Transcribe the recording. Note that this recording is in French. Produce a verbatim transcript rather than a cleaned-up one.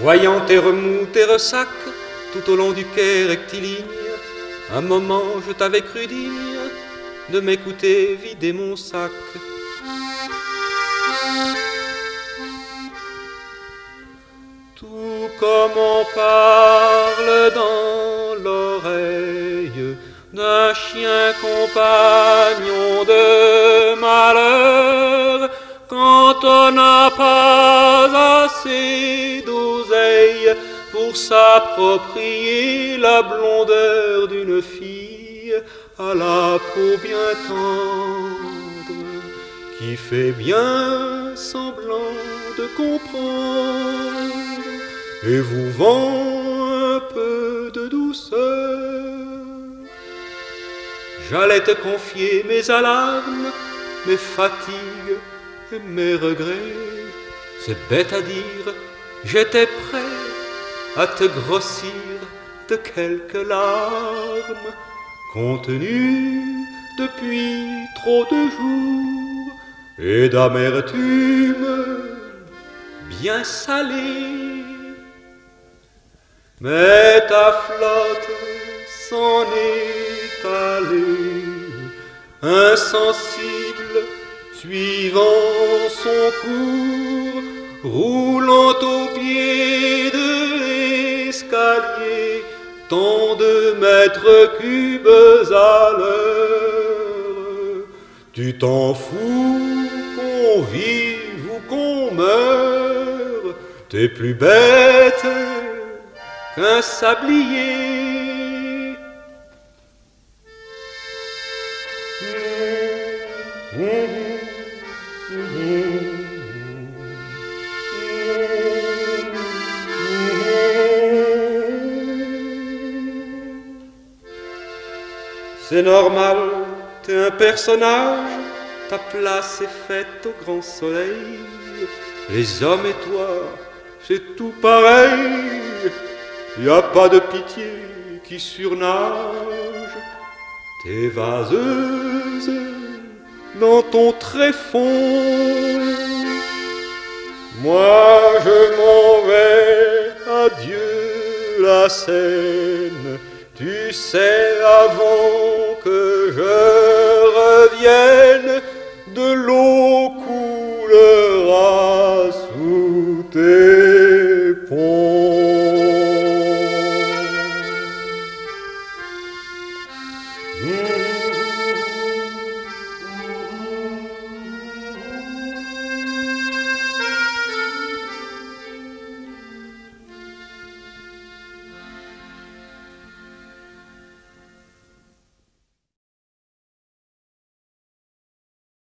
Voyant tes remous, tes ressacs, tout au long du quai rectiligne, un moment je t'avais cru digne de m'écouter vider mon sac. Tout comme on parle dans l'oreille d'un chien compagnon de malheur, quand on n'a pas assez d'oseille pour s'approprier la blondeur d'une fille à la peau bien tendre, qui fait bien semblant de comprendre et vous vend un peu de douceur. J'allais te confier mes alarmes, mes fatigues et mes regrets. C'est bête à dire, j'étais prêt à te grossir de quelques larmes, contenues depuis trop de jours et d'amertume bien salée. Mais ta flotte s'en est allée, insensible, suivant son cours, roulant au pied de l'escalier, tant de mètres cubes à l'heure. Tu t'en fous qu'on vive ou qu'on meure, t'es plus bête qu'un sablier. C'est normal, t'es un personnage, ta place est faite au grand soleil. Les hommes et toi, c'est tout pareil. Y a pas de pitié qui surnage. T'es vaseuse dans ton tréfonds. Moi je m'en vais, adieu la Seine. Tu sais, avant que je revienne de l'eau